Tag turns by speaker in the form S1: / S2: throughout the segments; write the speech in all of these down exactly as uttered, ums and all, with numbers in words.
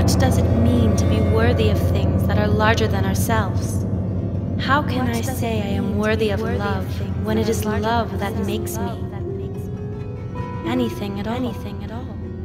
S1: What does it mean to be worthy of things that are larger than ourselves? How can I say I am worthy of love when it is love that makes me anything at all? Anything at all.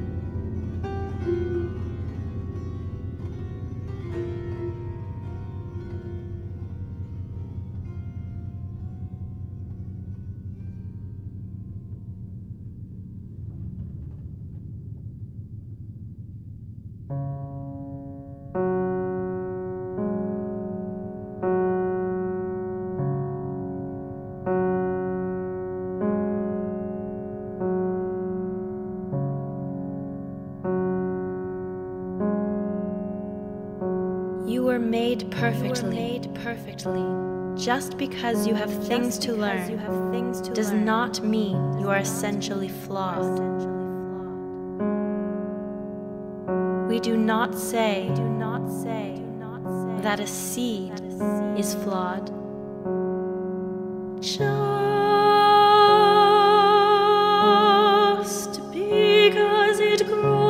S1: You were made perfectly. Made perfectly. Just because you have Just things to learn you have things to does learn. not mean you are essentially flawed. We do not say, do not say, do not say that a seed is flawed. Just because it grows.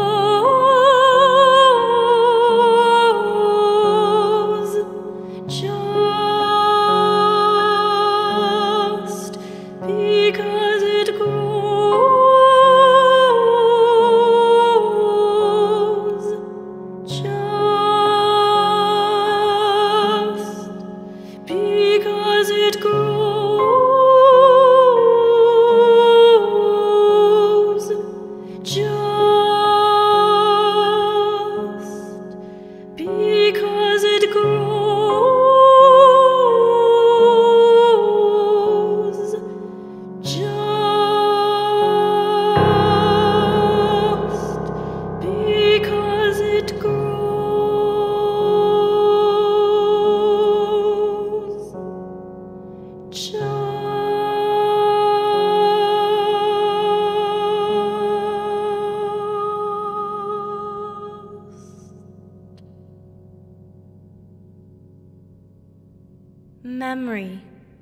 S1: Memory,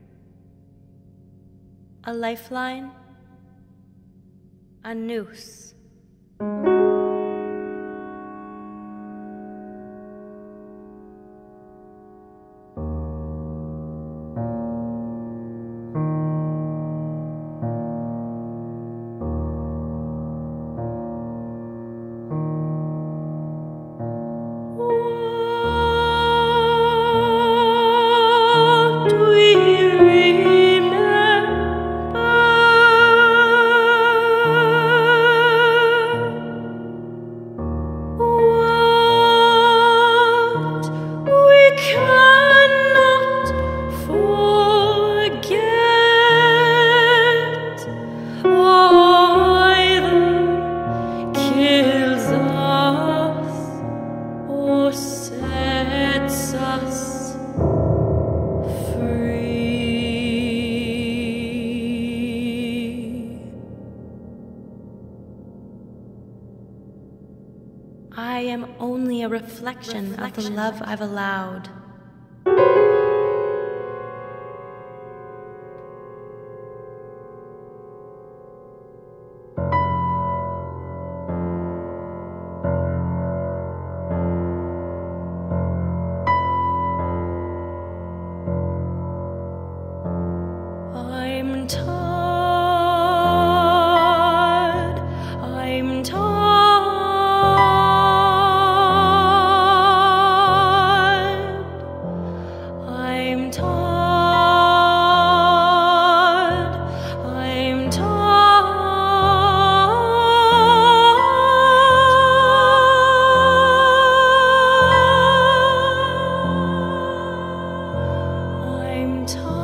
S1: a lifeline, a noose. I am only a reflection, reflection of the love I've allowed. I'm tired, I'm tired, I'm tired, I'm tired, I'm tired.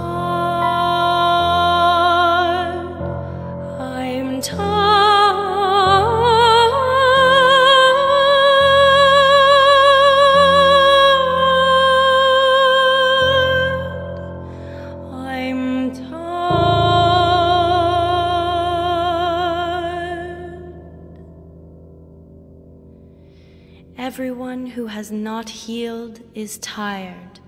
S1: I'm tired. Everyone who has not healed is tired.